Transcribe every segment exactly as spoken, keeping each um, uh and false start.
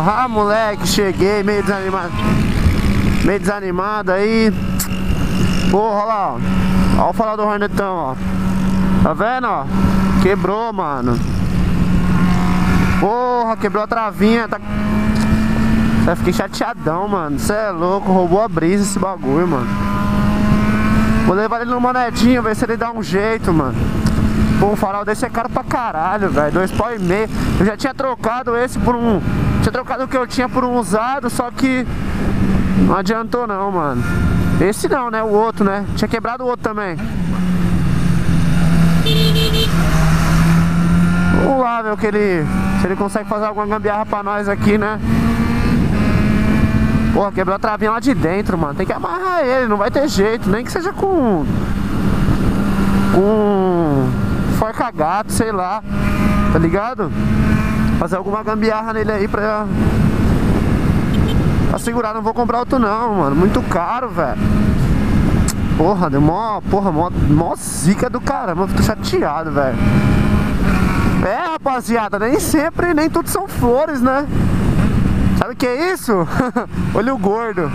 Ah, moleque, cheguei meio desanimado. Meio desanimado aí. Porra, olha lá, ó. Olha o farol do Hornetão, ó. Tá vendo, ó? Quebrou, mano. Porra, quebrou a travinha. Tá... Eu fiquei chateadão, mano. Cê é louco, roubou a brisa esse bagulho, mano. Vou levar ele no Monetinho, ver se ele dá um jeito, mano. Pô, um farol desse é caro pra caralho, velho. Dois pau e meio. Eu já tinha trocado esse por um... Tinha trocado o que eu tinha por um usado, só que... Não adiantou não, mano. Esse não, né? O outro, né? Tinha quebrado o outro também. Vamos lá ver o que ele... Se ele consegue fazer alguma gambiarra pra nós aqui, né? Porra, quebrou a travinha lá de dentro, mano. Tem que amarrar ele, não vai ter jeito. Nem que seja com... Com... forca-gato, sei lá. Tá ligado? Fazer alguma gambiarra nele aí pra... Pra segurar. Não vou comprar outro não, mano. Muito caro, velho. Porra, deu mó... Porra, mó, mó zica do caramba. Tô chateado, velho. É, rapaziada, nem sempre, nem tudo são flores, né? Sabe o que é isso? Olho gordo.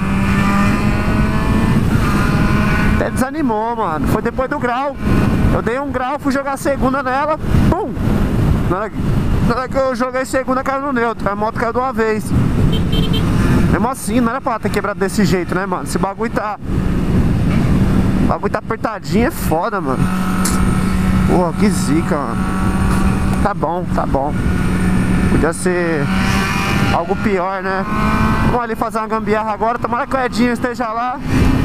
Até desanimou, mano. Foi depois do grau. Eu dei um grau, fui jogar a segunda nela. Pum! Na hora, na hora que eu joguei segunda, caiu no neutro. A moto caiu de uma vez. Mesmo assim, não era pra ter quebrado desse jeito, né, mano? Esse bagulho tá... O bagulho tá apertadinho, é foda, mano. Porra, que zica, mano. Tá bom, tá bom. Podia ser... algo pior, né? Vamos ali fazer uma gambiarra agora. Tomara que o Edinho esteja lá.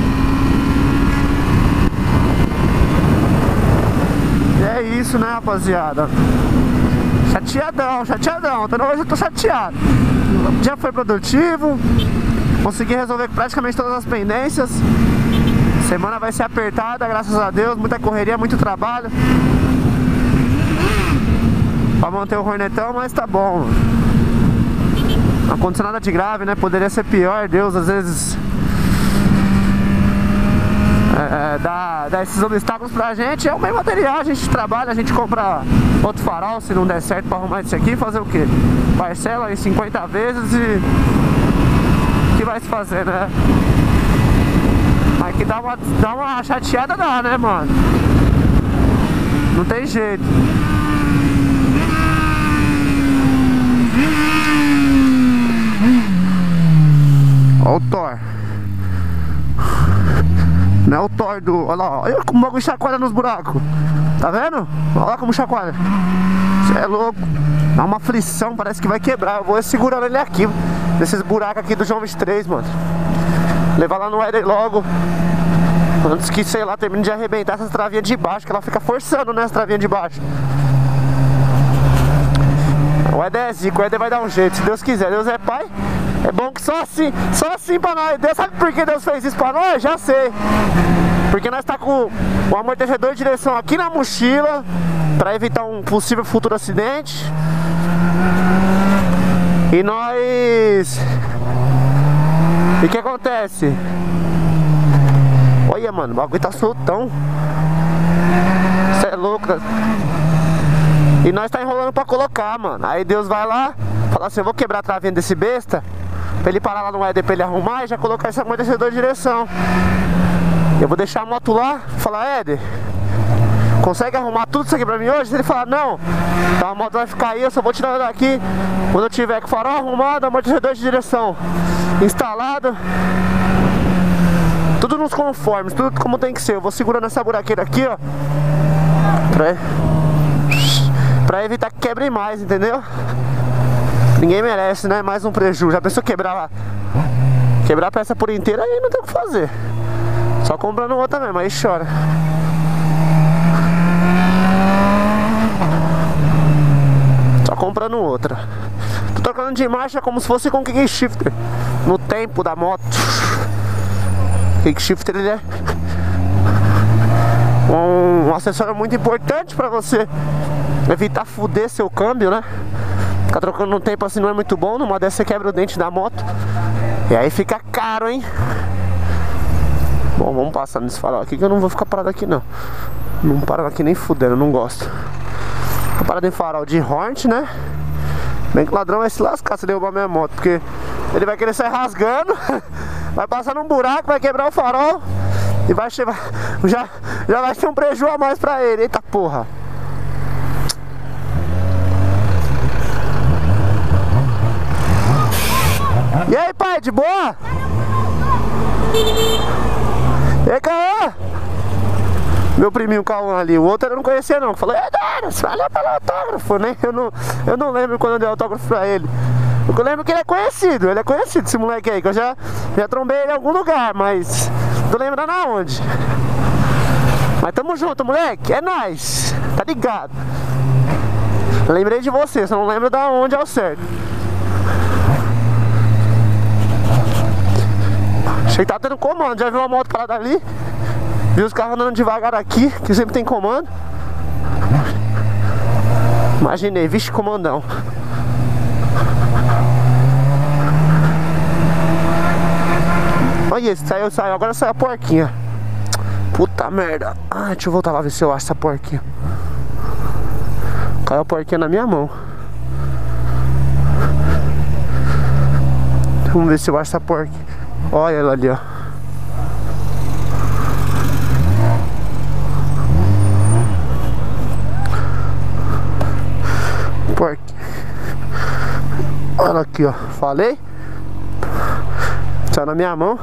E é isso, né, rapaziada? Chateadão, chateadão. Então hoje eu tô chateado. O dia foi produtivo. Consegui resolver praticamente todas as pendências. Semana vai ser apertada, graças a Deus. Muita correria, muito trabalho pra manter o Hornetão, mas tá bom. Não aconteceu nada de grave, né? Poderia ser pior. Deus às vezes é, dá, dá esses obstáculos pra gente. É o mesmo material, a gente trabalha, a gente compra outro farol se não der certo pra arrumar isso aqui. Fazer o quê? Parcela em cinquenta vezes e... O que vai se fazer, né? Mas que dá uma, dá uma chateada, dá, né, mano? Não tem jeito. Olha o Thor. Não é o Thor do... Olha lá, olha como o bagulho chacoalha nos buracos. Tá vendo? Olha lá como chacoalha. Você é louco. Dá uma aflição, parece que vai quebrar. Eu vou segurando ele aqui, nesses buracos aqui do João vinte e três, mano. Levar lá no Éder logo, antes que, sei lá, termine de arrebentar essas travinhas de baixo, que ela fica forçando, né, as travinhas de baixo. O Éder é zico, o Éder vai dar um jeito, se Deus quiser. Deus é pai. É bom que só assim, só assim pra nós. Deus, sabe por que Deus fez isso pra nós? Já sei. Porque nós tá com o amortecedor de direção aqui na mochila, pra evitar um possível futuro acidente. E nós... E o que acontece? Olha, mano, o bagulho tá soltão. Você é louco. E nós tá enrolando pra colocar, mano. Aí Deus vai lá, fala assim, eu vou quebrar a travinha desse besta, pra ele parar lá no Éder, pra ele arrumar e já colocar esse amortecedor de direção. Eu vou deixar a moto lá, falar, Éder, consegue arrumar tudo isso aqui pra mim hoje? Se ele falar, não, então a moto vai ficar aí, eu só vou tirar ela daqui quando eu tiver com o farol arrumado, amortecedor de direção instalado, tudo nos conformes, tudo como tem que ser. Eu vou segurando essa buraqueira aqui, ó, pra, pra evitar que quebre mais, entendeu? Ninguém merece, né? Mais um prejuízo. Já pensou quebrar lá? Quebrar a peça por inteira, aí não tem o que fazer. Só comprando outra mesmo, aí chora. Só comprando outra. Tô trocando de marcha como se fosse com o kick shifter no tempo da moto. Kick shifter, ele é um, um acessório muito importante pra você evitar fuder seu câmbio, né? Ficar trocando no tempo assim não é muito bom. Numa dessa você quebra o dente da moto e aí fica caro, hein? Bom, vamos passar nesse farol aqui que eu não vou ficar parado aqui não. Não paro aqui nem fudendo, eu não gosto. Vou parar em farol de Hornet, né? Bem que o ladrão vai se lascar se derrubar minha moto, porque ele vai querer sair rasgando, vai passar num buraco, vai quebrar o farol e vai chegar, já, já vai ter um prejuízo a mais pra ele. Eita porra. E aí, pai, de boa? E aí, Cauã? Meu priminho Cauã ali, o outro eu não conhecia não. Falou, é Denis, valeu pelo autógrafo, né? Eu não, eu não lembro quando eu dei autógrafo pra ele. Eu lembro que ele é conhecido, ele é conhecido, esse moleque aí, que eu já, já trombei ele em algum lugar, mas não lembro aonde. Mas tamo junto, moleque, é nóis, tá ligado? Lembrei de você, só não lembro da onde ao certo. Achei que tá tendo comando, já viu uma moto parada ali? Viu os carros andando devagar aqui, que sempre tem comando. Imaginei, vixe, comandão. Olha esse, saiu, saiu, agora saiu a porquinha. Puta merda. Ah, deixa eu voltar lá ver se eu acho essa porquinha. Caiu a porquinha na minha mão. Vamos ver se eu acho essa porquinha. Olha ela ali, ó. Porquinha. Olha aqui, ó. Falei? Saiu na minha mão.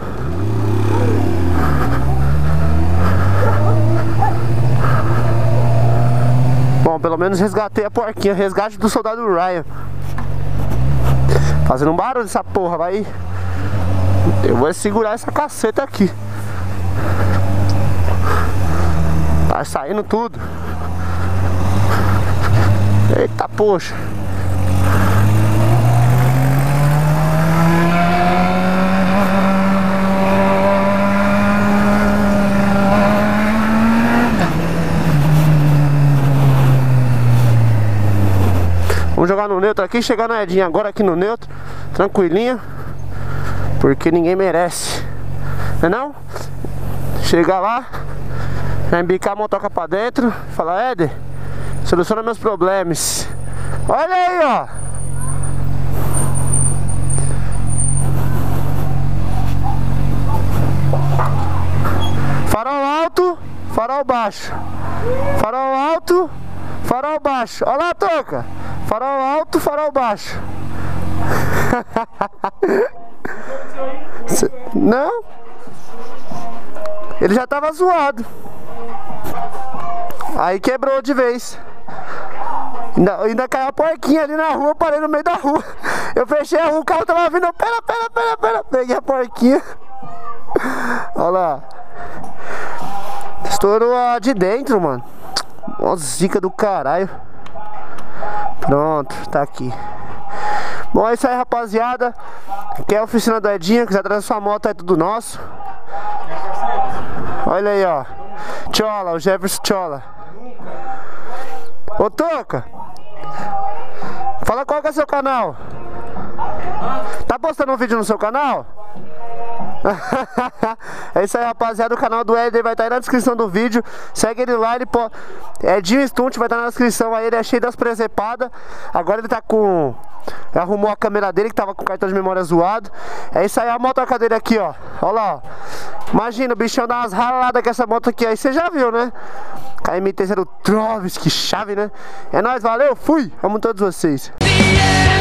Bom, pelo menos resgatei a porquinha. Resgate do soldado Ryan. Fazendo um barulho essa porra, vai. Eu vou segurar essa caceta aqui. Tá saindo tudo. Eita, poxa. Vamos jogar no neutro aqui, chegar na Edinha agora aqui no neutro, tranquilinha, porque ninguém merece, não é não? Chegar lá, já embicar a motoca pra dentro, falar, Éder, soluciona meus problemas. Olha aí, ó. Farol alto, farol baixo. Farol alto, farol baixo. Olha lá, Toca. Farol alto, farol baixo. Não? Ele já tava zoado. Aí quebrou de vez. Ainda, ainda caiu a porquinha ali na rua, parei no meio da rua. Eu fechei a rua, o carro tava vindo. Pera, pera, pera, pera. Peguei a porquinha. Olha lá. Estourou a de dentro, mano. Uma zica do caralho. Pronto, tá aqui. Bom, é isso aí, rapaziada. Aqui é a oficina do Edinho. Quiser trazer sua moto, é tudo nosso. Olha aí, ó. Tchola, o Jefferson Tchola. Ô, Toca, fala qual que é seu canal. Tá postando um vídeo no seu canal? É isso aí, rapaziada. O canal do Éder vai estar aí na descrição do vídeo. Segue ele lá, ele pode. Edinho Stunt vai estar na descrição aí. Ele é cheio das presepadas. Agora ele tá com. Ele arrumou a câmera dele que tava com o cartão de memória zoado. É isso aí, a motoca dele aqui, ó. Olha lá, ó. Imagina o bichão dar umas raladas com essa moto aqui aí. Você já viu, né? K M T zero Troves, que chave, né? É nóis, valeu, fui! Amo todos vocês.